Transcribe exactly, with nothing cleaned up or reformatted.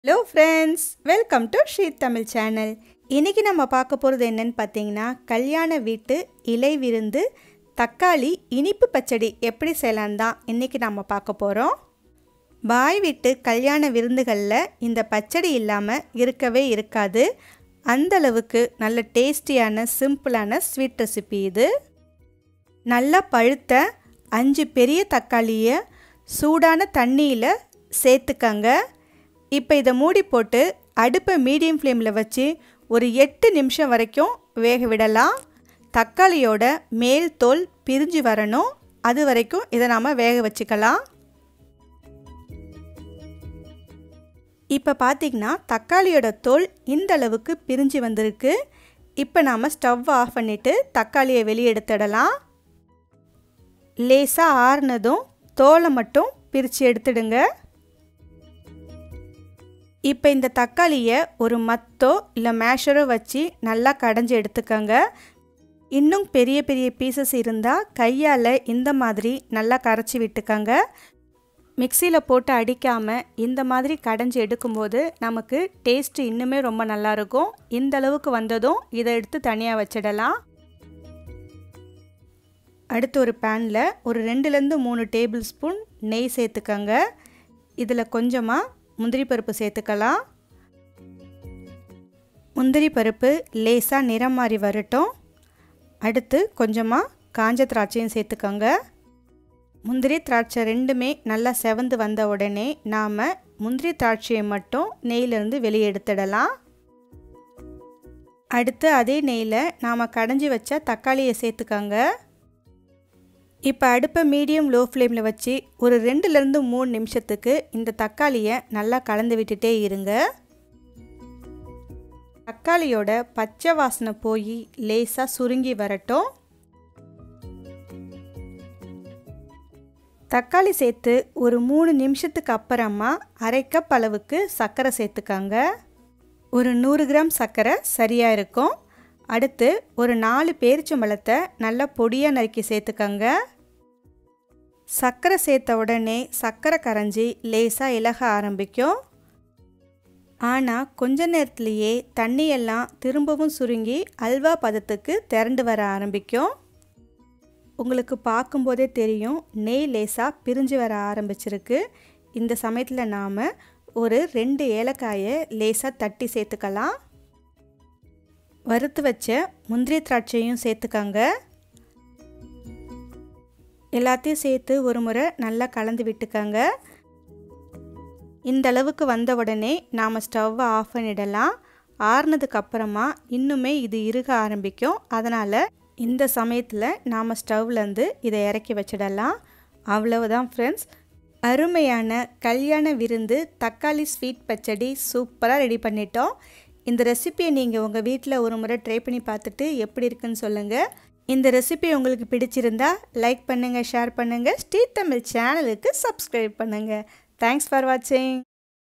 Hello friends, welcome to She Tamil channel. இன்னைக்கு நம்ம பார்க்க போறது என்னன்னு பாத்தீங்கன்னா கல்யாண வீட்டு இலை விருந்து தக்காளி இனிப்பு பச்சடி எப்படி செய்யலாம் தான் இன்னைக்கு நாம பார்க்க போறோம். பாய் வீட்டு கல்யாண விருந்துகள்ல இந்த பச்சடி இல்லாம இருக்கவே இருக்காது. அந்த அளவுக்கு நல்ல டேஸ்டியான சிம்பிளான ஸ்வீட் ரெசிபி இது. நல்ல பழுத்த அஞ்சு பெரிய தக்காளியை சூடான தண்ணியில சேர்த்துக்கங்க. இப்போ இதை மூடி போட்டு அடுப்பை மீடியம் ஃப்ளேமில் வச்சு ஒரு எட்டு நிமிஷம் வரைக்கும் வேக விடலாம். தக்காளியோட மேல் தோல் பிரிஞ்சு வரணும், அது வரைக்கும் இதை நாம் வேக வச்சுக்கலாம். இப்போ பார்த்திங்கன்னா தக்காளியோட தோல் இந்த அளவுக்கு பிரிஞ்சு வந்திருக்கு. இப்போ நாம் ஸ்டவ் ஆஃப் பண்ணிவிட்டு தக்காளியை வெளியே எடுத்துடலாம். லேசாக ஆறுனதும் தோலை மட்டும் பிரித்து எடுத்துடுங்க. இப்போ இந்த தக்காளியை ஒரு மத்தோ இல்லை மேஷரோ வச்சு நல்லா கடைஞ்சி எடுத்துக்கோங்க. இன்னும் பெரிய பெரிய பீசஸ் இருந்தால் கையால் இந்த மாதிரி நல்லா கரைச்சி விட்டுக்கோங்க. மிக்சியில் போட்டு அடிக்காமல் இந்த மாதிரி கடைஞ்சி எடுக்கும்போது நமக்கு டேஸ்ட்டு இன்னுமே ரொம்ப நல்லாயிருக்கும். இந்த அளவுக்கு வந்ததும் இதை எடுத்து தனியாக வச்சிடலாம். அடுத்து ஒரு பேனில் ஒரு ரெண்டுலேருந்து மூணு டேபிள் ஸ்பூன் நெய் சேர்த்துக்கோங்க. இதில் கொஞ்சமாக முந்திரி பருப்பு சேர்த்துக்கலாம். முந்திரி பருப்பு லேசாக நிறம் மாறி வரட்டும். அடுத்து கொஞ்சமாக காஞ்ச திராட்சையும் சேர்த்துக்கோங்க. முந்திரி திராட்சை ரெண்டுமே நல்லா செவந்து வந்த உடனே நாம் முந்திரி திராட்சையை மட்டும் நெய்யிலேருந்து வெளியே எடுத்துடலாம். அடுத்து அதே நெய்யில் நாம் கடைஞ்சி வச்ச தக்காளியை சேர்த்துக்கோங்க. இப்போ அடுப்பை மீடியம் லோ ஃப்ளேமில் வச்சு ஒரு ரெண்டுலேருந்து மூணு நிமிஷத்துக்கு இந்த தக்காளியை நல்லா கலந்து விட்டுட்டே இருங்க. தக்காளியோட பச்சை வாசனை போய் லேசாக சுருங்கி வரட்டும். தக்காளி சேர்த்து ஒரு மூணு நிமிஷத்துக்கு அப்புறமா அரை கப் அளவுக்கு சர்க்கரை சேர்த்துக்காங்க. ஒரு நூறு கிராம் சர்க்கரை சரியாக இருக்கும். அடுத்து ஒரு நாலு பேரிச்சம்பழத்தை நல்லா பொடியாக நறுக்கி சேர்த்துக்கங்க. சர்க்கரை சேர்த்த உடனே சர்க்கரை கரைஞ்சி லேசாக இலக ஆரம்பிக்கும். ஆனால் கொஞ்ச நேரத்துலையே தண்ணியெல்லாம் திரும்பவும் சுருங்கி அல்வா பதத்துக்கு திரண்டு வர ஆரம்பிக்கும். உங்களுக்கு பார்க்கும்போதே தெரியும் நெய் லேசாக பிரிஞ்சு வர ஆரம்பிச்சிருக்கு. இந்த சமயத்தில் நாம் ஒரு ரெண்டு ஏலக்காயை லேசாக தட்டி சேர்த்துக்கலாம். வறுத்து வச்ச முந்திரி திராட்சையும் சேர்த்துக்கங்க. எல்லாத்தையும் சேர்த்து ஒரு முறை நல்லா கலந்து விட்டுக்கங்க. இந்த அளவுக்கு வந்த உடனே நாம் ஸ்டவ்வை ஆஃப் பண்ணிடலாம். ஆறுனதுக்கு அப்புறமா இன்னுமே இது இறுக ஆரம்பிக்கும். அதனால் இந்த சமயத்தில் நாம் ஸ்டவ்லேருந்து இதை இறக்கி வச்சிடலாம். அவ்வளவுதான் ஃப்ரெண்ட்ஸ், அருமையான கல்யாண விருந்து தக்காளி ஸ்வீட் பச்சடி சூப்பராக ரெடி பண்ணிட்டோம். இந்த ரெசிபியை நீங்கள் உங்கள் வீட்டில் ஒரு முறை ட்ரை பண்ணி பார்த்துட்டு எப்படி இருக்குன்னு சொல்லுங்கள். இந்த ரெசிபி உங்களுக்கு பிடிச்சிருந்தா லைக் பண்ணுங்கள், ஷேர் பண்ணுங்கள், ஸ்ரீ தமிழ் சேனலுக்கு சப்ஸ்கிரைப் பண்ணுங்கள். தேங்க்ஸ் ஃபார் வாட்சிங்.